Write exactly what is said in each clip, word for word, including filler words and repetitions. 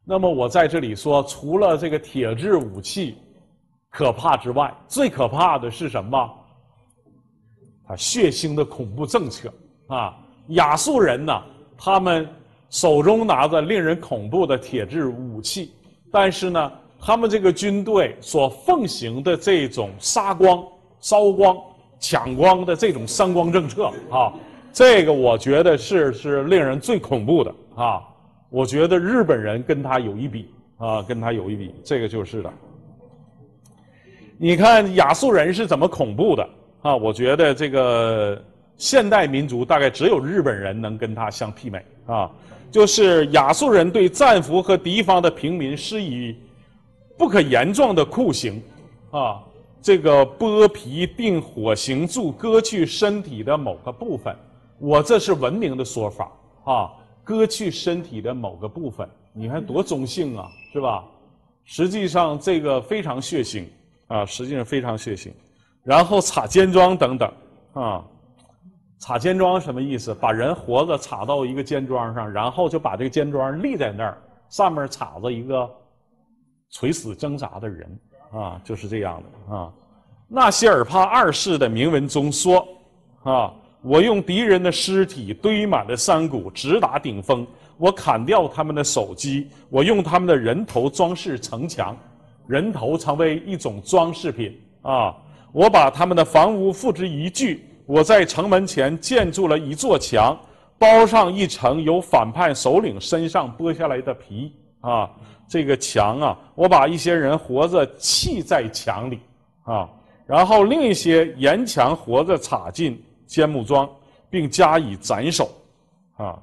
那么我在这里说，除了这个铁制武器可怕之外，最可怕的是什么？他血腥的恐怖政策啊！亚述人呢，他们手中拿着令人恐怖的铁制武器，但是呢，他们这个军队所奉行的这种杀光、烧光、抢光的这种三光政策啊，这个我觉得是是令人最恐怖的啊！我觉得日本人跟他有一比啊，跟他有一比，这个就是的。你看亚述人是怎么恐怖的啊？我觉得这个现代民族大概只有日本人能跟他相媲美啊。就是亚述人对战俘和敌方的平民施以不可言状的酷刑啊，这个剥皮、钉火刑柱、割去身体的某个部分，我这是文明的说法啊。割去身体的某个部分，你看多中性啊，是吧？实际上这个非常血腥啊，实际上非常血腥。然后插肩桩等等啊，插肩桩什么意思？把人活着插到一个肩桩上，然后就把这个肩桩立在那儿，上面插着一个垂死挣扎的人啊，就是这样的啊。纳西尔帕二世的铭文中说啊。我用敌人的尸体堆满了山谷，直达顶峰。我砍掉他们的手机，我用他们的人头装饰城墙，人头成为一种装饰品啊！我把他们的房屋付之一炬。我在城门前建筑了一座墙，包上一层由反叛首领身上剥下来的皮啊！这个墙啊，我把一些人活着砌在墙里啊，然后另一些沿墙活着插进坚木桩，并加以斩首，啊，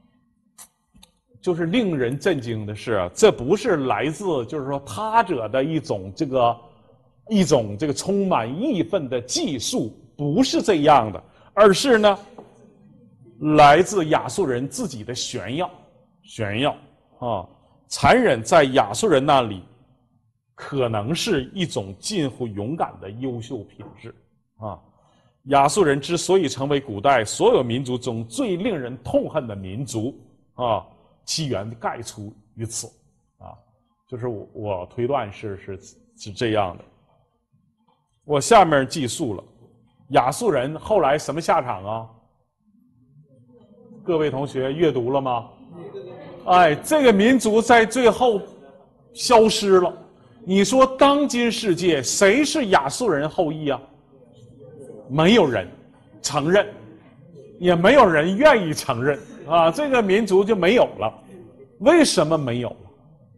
就是令人震惊的是，这不是来自就是说他者的一种这个一种这个充满义愤的技术，不是这样的，而是呢，来自亚述人自己的炫耀，炫耀啊，残忍在亚述人那里，可能是一种近乎勇敢的优秀品质啊。亚述人之所以成为古代所有民族中最令人痛恨的民族啊，其源概出于此啊，就是我我推断是是是这样的。我下面记述了亚述人后来什么下场啊？各位同学阅读了吗？哎，这个民族在最后消失了。你说当今世界谁是亚述人后裔啊？没有人承认，也没有人愿意承认啊，这个民族就没有了。为什么没有了？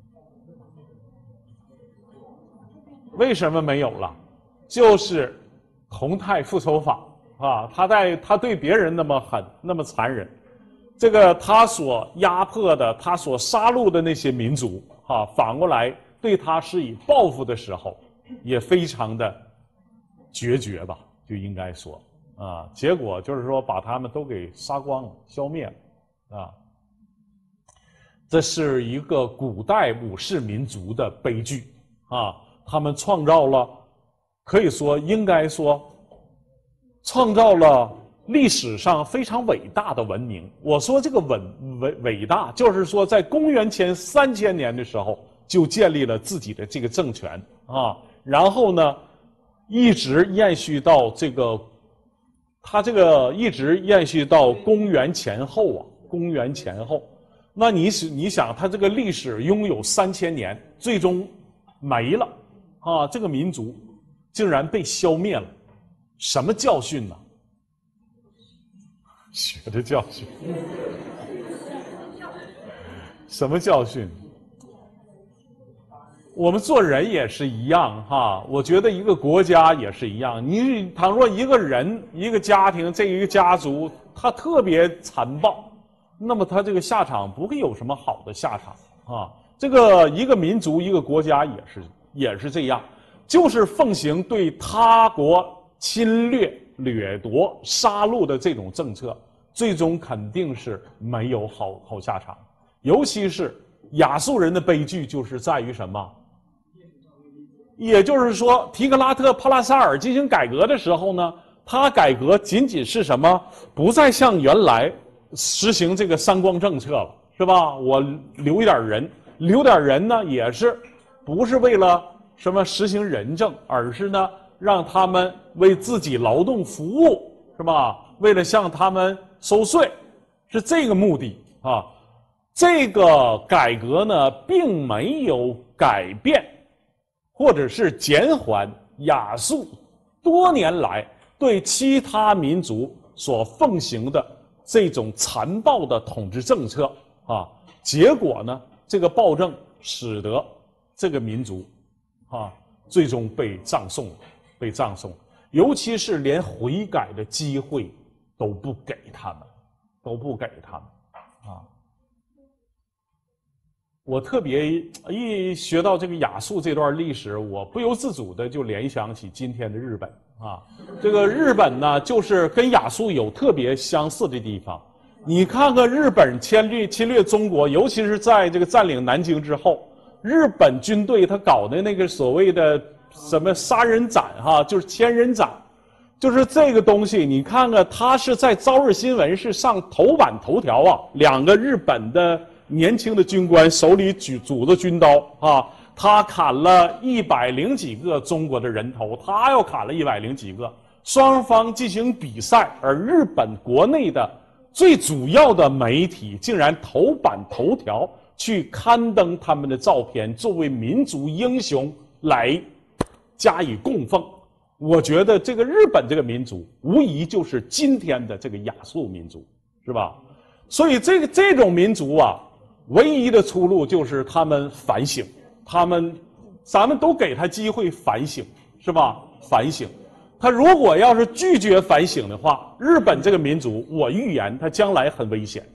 为什么没有了？就是洪泰复仇法啊，他在他对别人那么狠，那么残忍，这个他所压迫的，他所杀戮的那些民族啊，反过来对他施以报复的时候，也非常的决绝吧。就应该说啊，结果就是说把他们都给杀光了、消灭了啊。这是一个古代武士民族的悲剧啊，他们创造了，可以说应该说，创造了历史上非常伟大的文明。我说这个伟伟伟大，就是说在公元前三千年的时候就建立了自己的这个政权啊，然后呢。一直延续到这个，他这个一直延续到公元前后啊，公元前后。那你是你想，他这个历史拥有三千年，最终没了啊！这个民族竟然被消灭了，什么教训呢？血的教训。什么教训？我们做人也是一样哈，我觉得一个国家也是一样。你倘若一个人、一个家庭、这一个家族，他特别残暴，那么他这个下场不会有什么好的下场啊。这个一个民族、一个国家也是也是这样，就是奉行对他国侵略、掠夺、杀戮的这种政策，最终肯定是没有好好下场。尤其是亚述人的悲剧，就是在于什么？也就是说，提格拉特·帕拉萨尔进行改革的时候呢，他改革仅仅是什么？不再像原来实行这个三光政策了，是吧？我留一点人， 留点人呢，也是不是为了什么实行仁政，而是呢让他们为自己劳动服务，是吧？为了向他们收税，是这个目的啊。这个改革呢，并没有改变，或者是减缓亚述多年来对其他民族所奉行的这种残暴的统治政策啊。结果呢，这个暴政使得这个民族啊，最终被葬送，被葬送，尤其是连悔改的机会都不给他们，都不给他们啊。我特别一学到这个亚述这段历史，我不由自主的就联想起今天的日本啊。这个日本呢，就是跟亚述有特别相似的地方。你看看日本侵略侵略中国，尤其是在这个占领南京之后，日本军队他搞的那个所谓的什么杀人斩哈，就是千人斩，就是这个东西。你看看，他是在朝日新闻是上头版头条啊，两个日本的年轻的军官手里举拄着军刀啊，他砍了一百零几个中国的人头，他又砍了一百零几个，双方进行比赛，而日本国内的最主要的媒体竟然头版头条去刊登他们的照片，作为民族英雄来加以供奉。我觉得这个日本这个民族无疑就是今天的这个亚述民族，是吧？所以这个这种民族啊，唯一的出路就是他们反省，他们咱们都给他机会反省，是吧？反省。他如果要是拒绝反省的话，日本这个民族，我预言他将来很危险。